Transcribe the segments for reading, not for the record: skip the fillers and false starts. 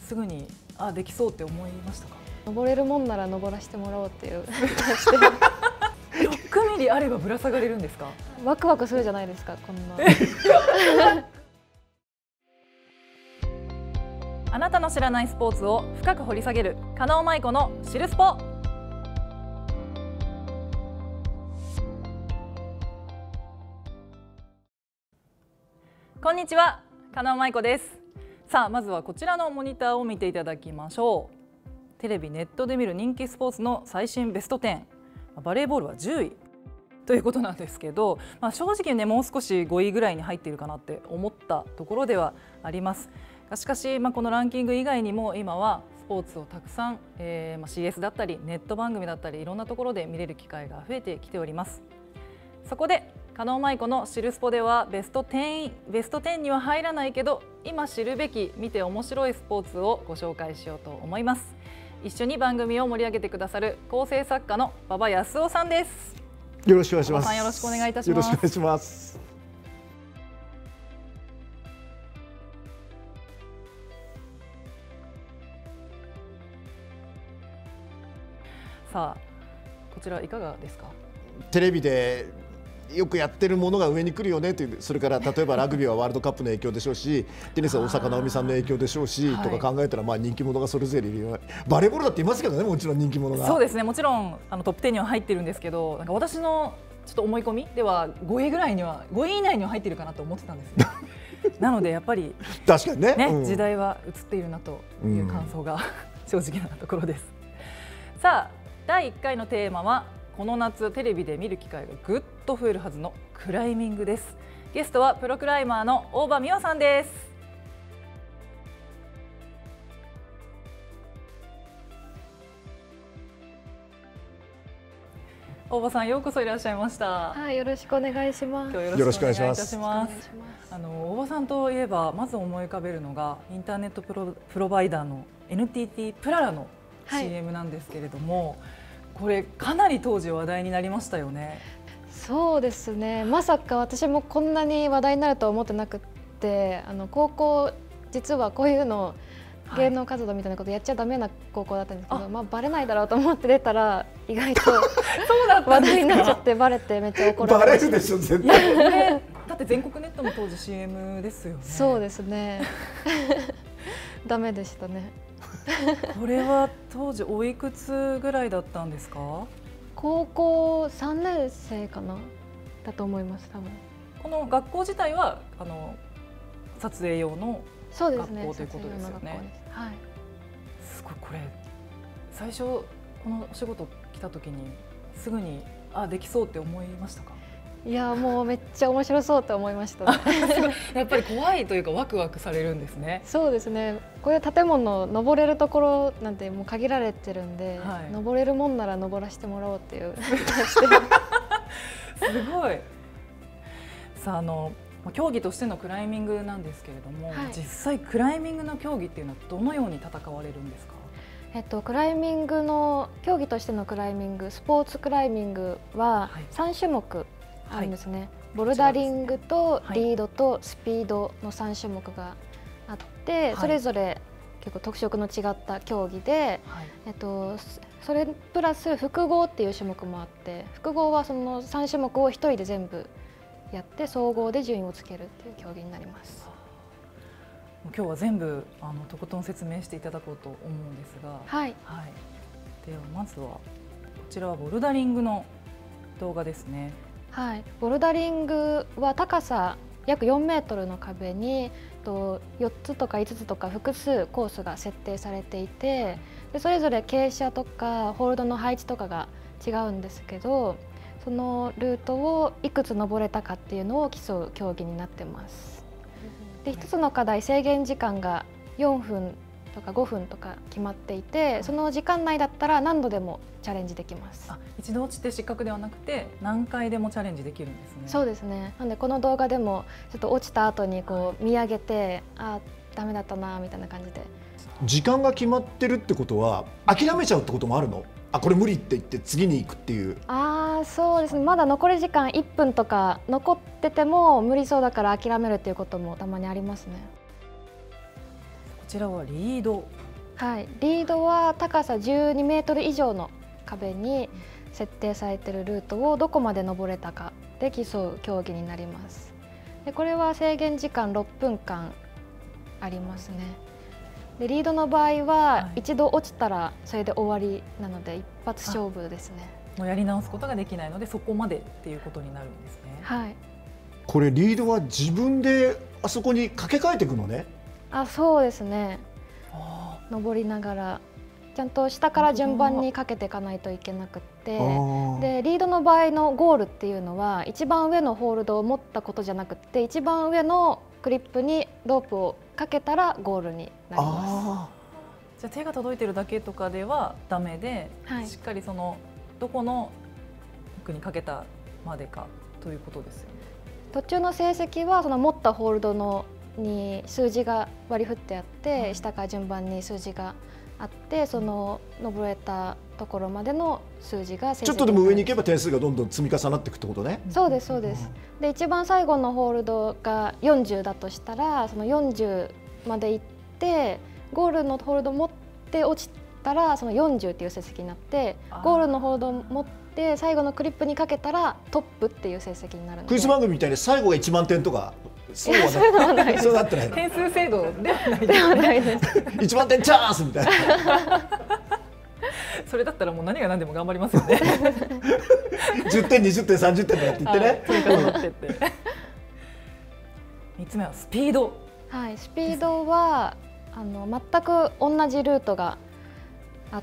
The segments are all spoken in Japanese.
すぐにできそうって思いましたか？ 登れるもんなら登らせてもらおうっていう 6ミリあればぶら下がれるんですか？ ワクワクするじゃないですか、こんな。 あなたの知らないスポーツを深く掘り下げる加納舞子の知るスポ。こんにちは、加納舞子です。さあ、まずはこちらのモニターを見ていただきましょう。テレビ、ネットで見る人気スポーツの最新ベスト10、バレーボールは10位ということなんですけど、正直ね、もう少し5位ぐらいに入っているかなって思ったところではあります。しかし、このランキング以外にも今はスポーツをたくさん、CS だったりネット番組だったりいろんなところで見れる機会が増えてきております。そこで加納舞子の知るスポではベスト10には入らないけど今知るべき見て面白いスポーツをご紹介しようと思います。一緒に番組を盛り上げてくださる構成作家の馬場康夫さんです。 よろしくお願いします。 よろしくお願いいたします。 よろしくお願いします。 さあ、こちらいかがですか？ テレビでよくやってるものが上に来るよねという、それから例えばラグビーはワールドカップの影響でしょうし、テニスは大坂なおみさんの影響でしょうし、とか考えたら人気者がそれぞれいるよ。バレーボールだっていますけどね、もちろん人気者が。 そうですね、もちろんトップ10には入ってるんですけど、なんか私のちょっと思い込みでは5位以内には入ってるかなと思ってたんですよ。なのでやっぱり確かにね、 時代は移っているなという感想が正直なところです。さあ、第1回のテーマはこの夏テレビで見る機会がぐっと増えるはずのクライミングです。ゲストはプロクライマーの大場美和さんです。大場さん、ようこそいらっしゃいました。 はい、よろしくお願いします。 今日よろしくお願いいたします。大場さんといえばまず思い浮かべるのがインターネットプロバイダーの NTT プララの CM なんですけれども、これかなり当時話題になりましたよね。 そうですね、まさか私もこんなに話題になるとは思ってなくって、高校実はこういうの芸能活動みたいなことやっちゃダメな高校だったんですけど、バレないだろうと思って出たら意外と話題になっちゃってバレてめっちゃ怒られました。 バレるでしょ絶対。 だって全国ネットの当時 CM ですよね。 そうですね。ダメでしたね。 これは当時おいくつぐらいだったんですか？ 高校3年生かなだと思います、多分。 この学校自体は撮影用の学校ということですよね。 はい。 すごい、これ最初このお仕事来た時にすぐにできそうって思いましたか？ いや、もうめっちゃ面白そうと思いましたね。 やっぱり怖いというかワクワクされるんですね。 そうですね。こういう建物登れるところなんてもう限られてるんで、登れるもんなら登らせてもらおうっていうすごい。さあ、競技としてのクライミングなんですけれども、実際クライミングの競技っていうのはどのように戦われるんですか？ クライミングの競技としてのクライミング、スポーツクライミングは3種目あるんですね。ボルダリングとリードとスピードの3種目があって、それぞれ結構特色の違った競技で、それプラス複合っていう種目もあって、複合はその3種目を1人で全部やって総合で順位をつけるっていう競技になります。 今日は全部とことん説明していただこうと思うんですが、ではまずはこちらはボルダリングの動画ですね。 はい、ボルダリングは高さ約4メートルの壁に4つとか5つとか複数コースが設定されていて、でそれぞれ傾斜とかホールドの配置とかが違うんですけど、そのルートをいくつ登れたかっていうのを競う競技になってます。で、1つの課題制限時間が4分とか5分とか決まっていて、その時間内だったら何度でもチャレンジできます。 一度落ちて失格ではなくて何回でもチャレンジできるんですね。 そうですね。なのでこの動画でもちょっと落ちた後にこう見上げて、ダメだったなみたいな感じで。 時間が決まってるってことは諦めちゃうってこともあるの？これ無理って言って次に行くっていう。 そうですね。まだ残り時間1分とか残ってても無理そうだから諦めるっていうこともたまにありますね。 ちらはリード。 はい、リードは高さ12メートル以上の壁に設定されているルートをどこまで登れたかで競う競技になります。でこれは制限時間6分間ありますね。でリードの場合は一度落ちたらそれで終わりなので一発勝負ですね。 もうやり直すことができないのでそこまでっていうことになるんですね。 はい。 これリードは自分であそこに掛け替えていくのね。 そうですね。登りながらちゃんと下から順番にかけていかないといけなくって、でリードの場合のゴールっていうのは一番上のホールドを持ったことじゃなくって一番上のクリップにロープをかけたらゴールになります。 じゃあ手が届いてるだけとかではダメで、しっかりそのどこの奥にかけたまでかということですよね。 途中の成績はその持ったホールドのに数字が割り振ってあって、下から順番に数字があって、その登れたところまでの数字がちょっとでも上に行けば点数がどんどん積み重なっていくってことね。 そうですそうです。で一番最後のホールドが40だとしたらその40まで行ってゴールのホールド持って落ちたらその40っていう成績になって、ゴールのホールド持って最後のクリップにかけたらトップっていう成績になるので。 クイズ番組みたいに最後が1万点とかそうはないです。 そうなってないの。 点数制度ではないです。 ではないです。 1万点チャンスみたいな。 それだったらもう何が何でも頑張りますよね。 10点、20点、30点とかって言ってね。 3つ目はスピード。 はい、スピードは全く同じルートがあって、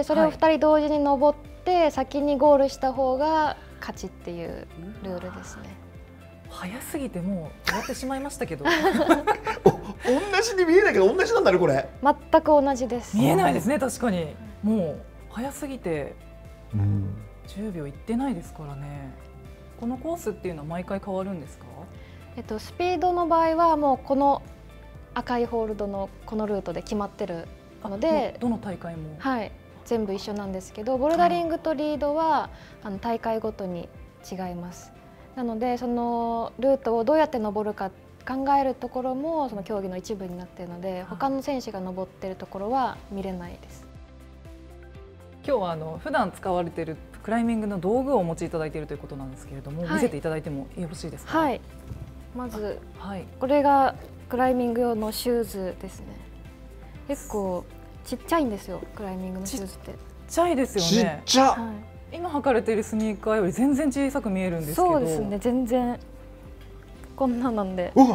それを2人同時に登って先にゴールした方が勝ちっていうルールですね。 早すぎてもう終わってしまいましたけど。 同じに見えないけど同じなんだねこれ。 全く同じです。 見えないですね確かに。もう早すぎて10秒いってないですからね。このコースっていうのは毎回変わるんですか？ スピードの場合はもうこの赤いホールドのこのルートで決まってるので、 どの大会も、 はい、全部一緒なんですけど、ボルダリングとリードは大会ごとに違います。なのでそのルートをどうやって登るか考えるところもその競技の一部になっているので、他の選手が登っているところは見れないです。 今日は普段使われているクライミングの道具をお持ちいただいているということなんですけれども、見せていただいてもよろしいですか？ はい、まず、これがクライミング用のシューズですね。結構ちっちゃいんですよ、クライミングのシューズって。 ちっちゃいですよね。 ちっちゃ。 今履かれているスニーカーより全然小さく見えるんですけど。 そうですね、全然こんななんで。 思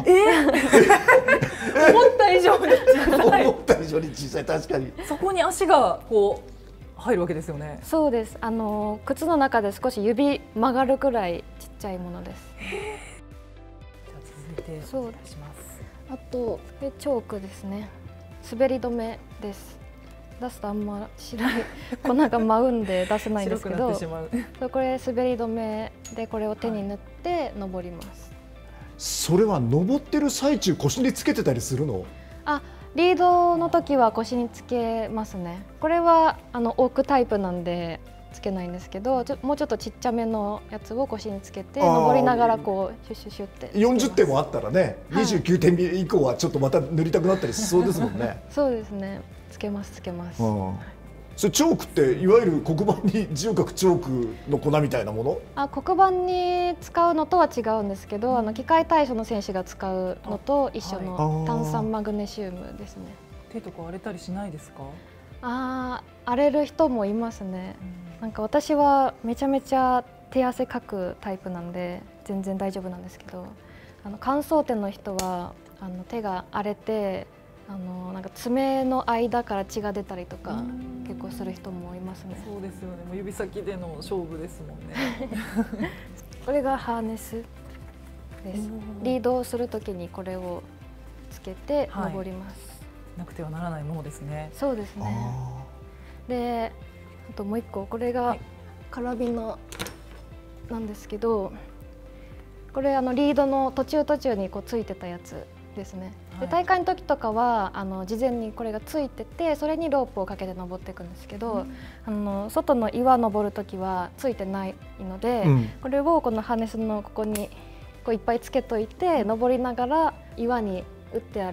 った以上に小さい。 思った以上に小さい、確かに。 そこに足がこう入るわけですよね。 そうです。靴の中で少し指曲がるくらいちっちゃいものです。 じゃあ続いてお願いします。 あとチョークですね。滑り止めです。出すとあんま白い粉が舞うんで出せないんですけど、これ滑り止めでこれを手に塗って登ります。 それは登ってる最中腰につけてたりするの？ リードの時は腰につけますね。これは置くタイプなんでつけないんですけど、もうちょっとちっちゃめのやつを腰につけて登りながらこうシュッシュシュって 40点もあったらね、29点以降はちょっとまた塗りたくなったりしそうですもんね。 そうですね、つけます。 それチョークっていわゆる黒板に字を書くチョークの粉みたいなもの？ 黒板に使うのとは違うんですけど、器械体操の選手が使うのと一緒の炭酸マグネシウムですね。 手とか荒れたりしないですか？ 荒れる人もいますね。なんか私はめちゃめちゃ手汗かくタイプなんで全然大丈夫なんですけど、乾燥手の人は手が荒れてなんか爪の間から血が出たりとか結構する人もいますね。 そうですよね。もう指先での勝負ですもんね。 これがハーネスです。リードをするときにこれをつけて登ります。 なくてはならないものですね。 そうですね。で、あともう一個、これがカラビナなんですけど、これリードの途中にこうついてたやつですね。で大会の時とかは事前にこれがついてて、それにロープをかけて登っていくんですけど、外の岩登る時はついてないので、これをこのハーネスのここにこういっぱいつけといて、登りながら岩に打ってある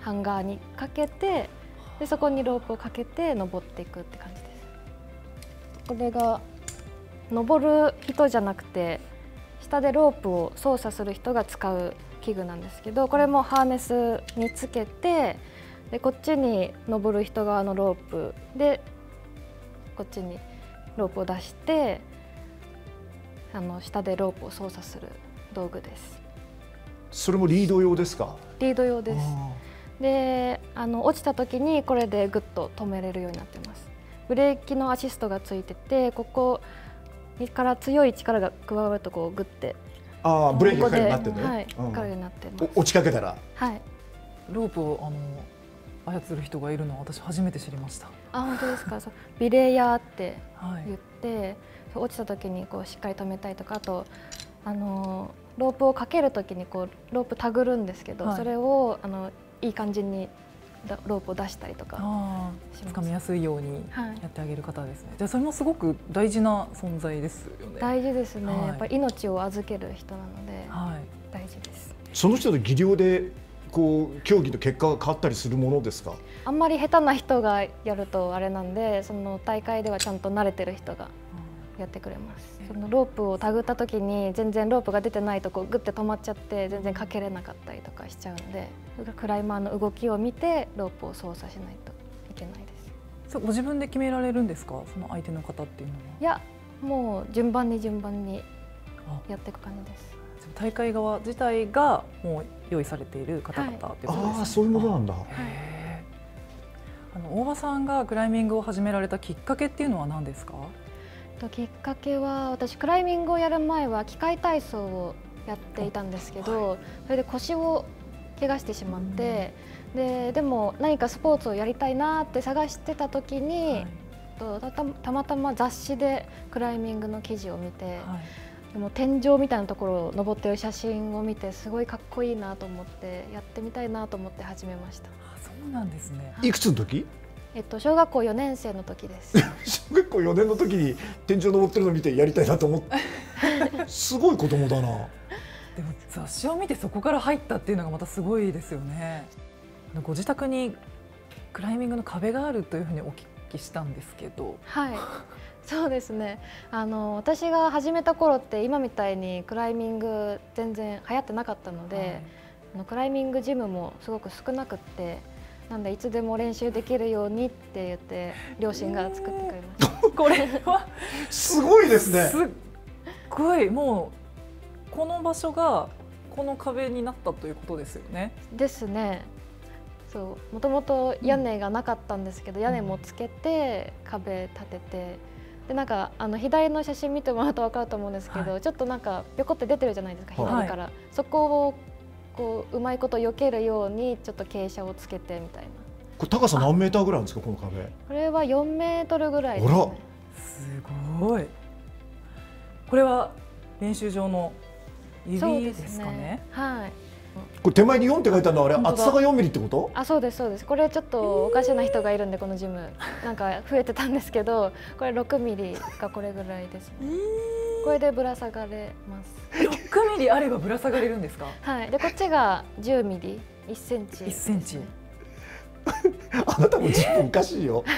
ハンガーにかけて、でそこにロープをかけて登っていくって感じです。これが登る人じゃなくて下でロープを操作する人が使う器具なんですけど、これもハーネスにつけて、でこっちに登る人側のロープでこっちにロープを出して下でロープを操作する道具です。 それもリード用ですか？ リード用です。で落ちた時にこれでグッと止めれるようになってます。ブレーキのアシストがついてて、ここから強い力が加わるとこうグッてブレーキがかかるようになってるね。 はい、かかるようになってます。 落ちかけたら、 はい、 ロープを操る人がいるのは私初めて知りました。 本当ですか？そう、ビレイヤーってはい言って、落ちた時にこうしっかり止めたいとか、あとロープをかける時にこうロープたぐるんですけど、 はい、 それをいい感じにロープを出したりとかします。 掴みやすいようにやってあげる方ですね。じゃあそれもすごく大事な存在ですよね。 大事ですね。 はい、 やっぱり命を預ける人なので、 はい、 大事です。 その人の技量でこう競技の結果が変わったりするものですか？ あんまり下手な人がやるとあれなんで、その大会ではちゃんと慣れてる人がやってくれます。そのロープをたぐった時に全然ロープが出てないとこグッて止まっちゃって全然かけれなかったりとかしちゃうので、クライマーの動きを見てロープを操作しないといけないです。 そう、ご自分で決められるんですか？その相手の方っていうのは。 いや、もう順番にやっていく感じです。 大会側自体がもう用意されている方々ってことですね。 そういうものなんだ。 大場さんがクライミングを始められたきっかけっていうのは何ですか？ きっかけは、私クライミングをやる前は器械体操をやっていたんですけど、それで腰を怪我してしまって、でも何かスポーツをやりたいなって探してた時に、たまたま雑誌でクライミングの記事を見て、でも天井みたいなところを登ってる写真を見てすごいかっこいいなと思ってやってみたいなと思って始めました。 そうなんですね。 いくつの時？ 小学校4年生の時です。 小学校4年の時に天井登ってるのを見てやりたいなと思ってすごい子供だな。 でも雑誌を見てそこから入ったっていうのがまたすごいですよね。ご自宅にクライミングの壁があるというふうにお聞きしたんですけど。 はい、そうですね。私が始めた頃って今みたいにクライミング全然流行ってなかったので、クライミングジムもすごく少なくって、なんでいつでも練習できるようにって言って両親が作ってくれました。 これはすごいですね。 すっごい、もうこの場所がこの壁になったということですよね。 ですね。そう、もともと屋根がなかったんですけど、屋根もつけて壁立てて、でなんか左の写真見てもらうと分かると思うんですけど、ちょっとなんかぴょこって出てるじゃないですか、左から、そこをこううまいこと避けるようにちょっと傾斜をつけてみたいな。 これ高さ何メーターぐらいあるんですか、この壁？ これは4メートルぐらいですね。 すごい。これは練習場の指ですかね。 はい。 これ手前に4って書いてあるのはあれ厚さが4ミリってこと？ そうですそうです。これちょっとおかしな人がいるんで、このジムなんか増えてたんですけど、これ6ミリかこれぐらいですね。これでぶら下がれます。 6ミリあればぶら下がれるんですか？ はい。でこっちが10ミリ、1センチ。 1センチ。 あなたも自分おかしいよ。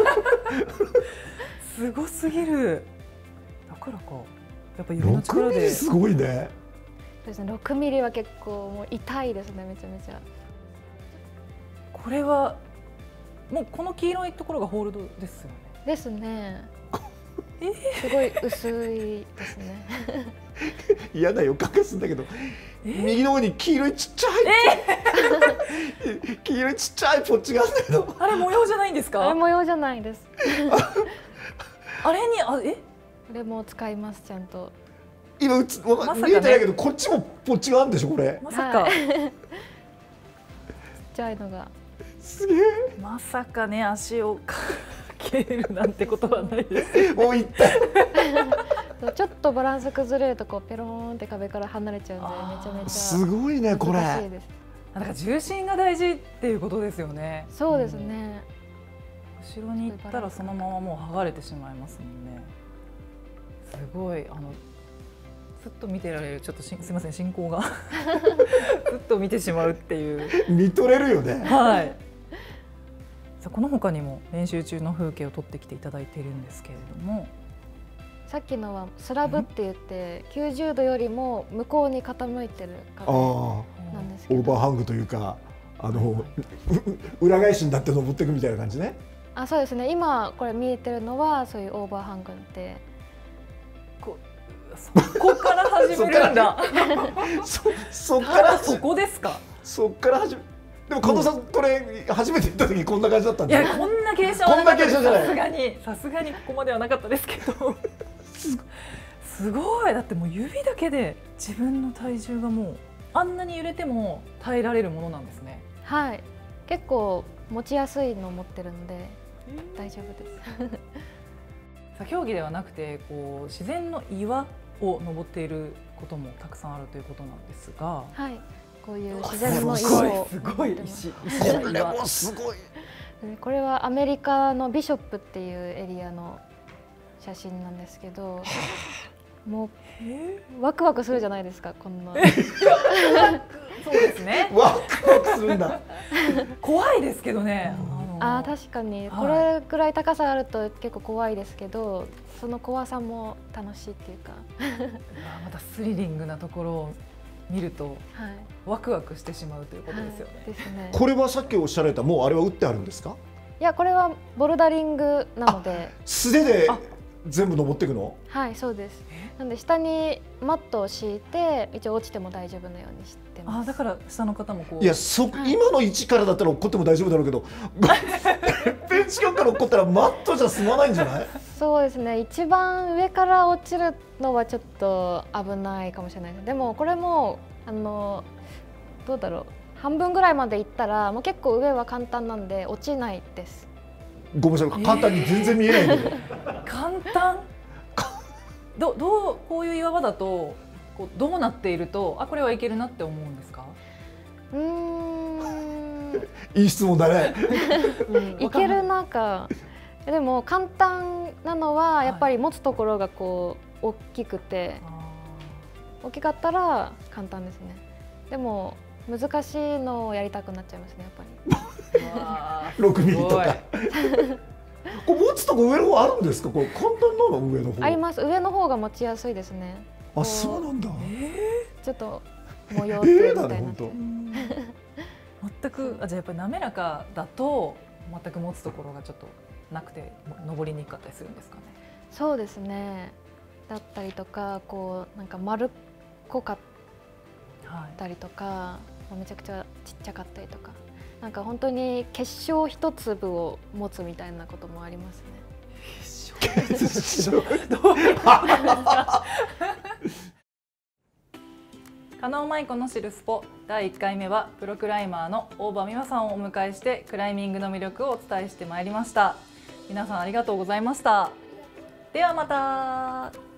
すごすぎる。だからか。やっぱ指の力で。 すごいね。 そうですね。6ミリは結構もう痛いですね、めちゃめちゃ。 これはもうこの黄色いところがホールドですよね。 ですね。すごい薄いですね。 嫌な予感がするんだけど、右の方に黄色いちっちゃい、黄色いちっちゃいポッチがあるんだけど、 あれ模様じゃないんですか？ あれ模様じゃないです。 あれにこれも使います、ちゃんと。 今見えてないけど、こっちもポッチがあるんでしょ、これ。 まさか。ちっちゃいのが。 すげえ。 まさかね、足をかけるなんてことはないです。 もう一体。 ちょっとバランス崩れるとこうペローンって壁から離れちゃうんで、めちゃめちゃすごいね、これ。 難しいです。 だから重心が大事っていうことですよね。 そうですね。 後ろに行ったらそのままもう剥がれてしまいますもんね。すごいずっと見てられる。ちょっとすいません、進行がずっと見てしまうっていう。 見とれるよね。 はい。さあ、この他にも練習中の風景を撮ってきていただいているんですけれども、 さっきのはスラブって言って90度よりも向こうに傾いてる壁なんですけど、 オーバーハングというか裏返しになって登っていくみたいな感じね。 あ、そうですね。今これ見えてるのはそういうオーバーハングで、 そこから始めるんだ。 そっからそこですか。 そっから始め。でも加藤さん、これ初めて行った時こんな感じだったんいですや、こんな傾斜はなかったです。 こんな傾斜じゃない。 さすがにここまではなかったですけど。すごい。だってもう指だけで自分の体重がもうあんなに揺れても耐えられるものなんですね。 はい。結構持ちやすいのを持ってるので大丈夫です。 さあ、競技ではなくてこう自然の岩を登っていることもたくさんあるということなんですが、 はい。こういう自然の岩をすごい石これもすごい。 これはアメリカのビショップっていうエリアの写真なんですけど、もうワクワクするじゃないですか、こんな。 そうですね。 ワクワクするんだ。 怖いですけどね。 確かにこれぐらい高さあると結構怖いですけど、その怖さも楽しいっていうか。 またスリリングなところを見ると、 はい、 ワクワクしてしまうということですよね。 ですね。 これはさっきおっしゃられた、もうあれは打ってあるんですか？ いや、これはボルダリングなので。 素手で全部登っていくの？ はい、そうです。なんで下にマットを敷いて一応落ちても大丈夫なようにしてます。 だから下の方もこう。 いや、今の位置からだったら落っこっても大丈夫だろうけど、ベンチ側から落っこったらマットじゃ済まないんじゃない？ そうですね。一番上から落ちるのはちょっと危ないかもしれないです。でもこれもどうだろう。半分ぐらいまで行ったらもう結構上は簡単なんで落ちないです。 ごめんなさい、簡単に全然見えないんで。 簡単。こういう岩場だとどうなっていると、これはいけるなって思うんですか？ いい質問だね。 いけるなんか。でも簡単なのはやっぱり持つところがこう大きくて、大きかったら簡単ですね。でも難しいのをやりたくなっちゃいますね、やっぱり。 6ミリとか。これ持つとこ上の方あるんですか？これ簡単なの？上の方あります。上の方が持ちやすいですね。 あ、そうなんだ。 ちょっと模様ってみたいな。 全くじゃあやっぱり滑らかだと全く持つところがちょっとなくて登りにくかったりするんですかね。 そうですね。だったりとか、こうなんか丸っこかったりとか、めちゃくちゃちっちゃかったりとか。なんか本当に結晶一粒を持つみたいなこともありますね。 結晶。 加納舞子の知るスポ第1回目はプロクライマーの大場美和さんをお迎えしてクライミングの魅力をお伝えしてまいりました。皆さんありがとうございました。ではまた。